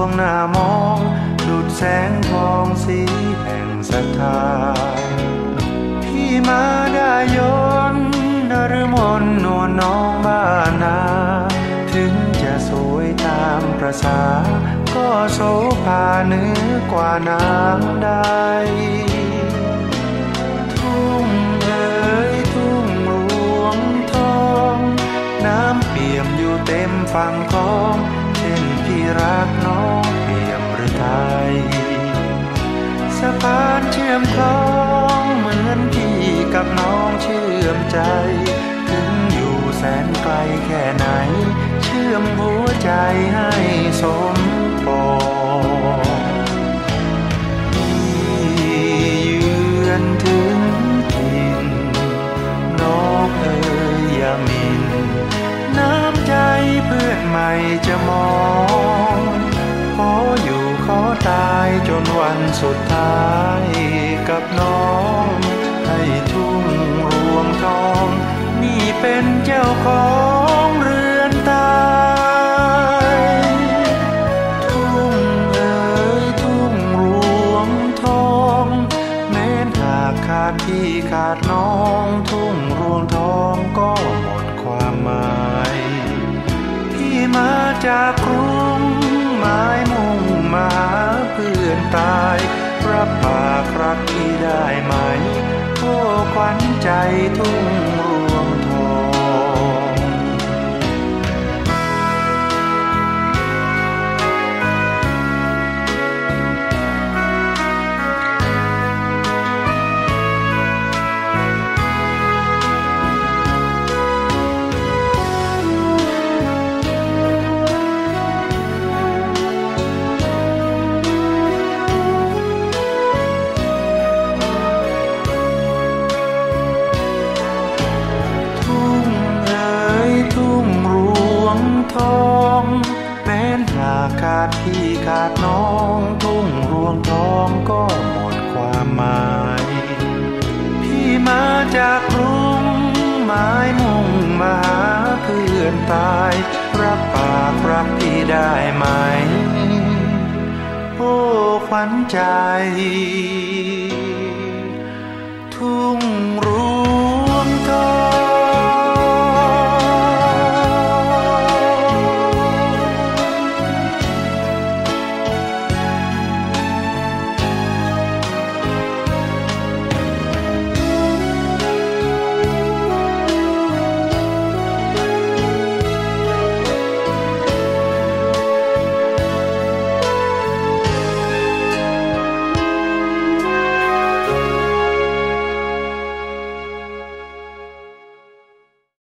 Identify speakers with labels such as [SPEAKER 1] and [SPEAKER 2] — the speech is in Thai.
[SPEAKER 1] งหน้ามองดุจแสงทองสีแห่งศรัทธาพี่มาได้ยนต์นฤมลนวลน้องบ้านนาถึงจะสวยตามประสาก็โสภาเหนือกว่านางใดทุ่งเอ๋ยทุ่งหลวงทองน้ำเปี่ยมอยู่เต็มฝั่งคลองเช่นพี่รักน้องเปี่ยมหรือไทยสะพานเชื่อมคลองเหมือนพี่กับน้องเชื่อมใจถึงอยู่แสนไกลแค่ไหนเชื่อมหัวใจให้สมปองเยือนถึงถิ่นนกเอ๋ยอย่าหมิ่นน้ำใจเพื่อนใหม่จะมองขออยู่ขอตายจนวันสุดท้ายกับน้องให้ทุ่งรวงทองนี่เป็นเจ้าของเรือนตายทุ่งเอ๋ยทุ่งรวงทองแม้หากขาดพี่ขาดน้องทุ่งรวงทองก็หมดความหมายพี่มาจากกรุงหมายมุ่งมาหาเพื่อนตายรับปากรักพี่ได้ไหมโอ้ขวัญใจทุ่งรวงทองทองแม้นหากขาดพี่ขาดน้องทุ่งรวงทองก็หมดความหมายพี่มาจากกรุงหมายมุ่งมาหาเพื่อนตายรับปากรักพี่ได้ไหมโอ้ขวัญใจทุ่งร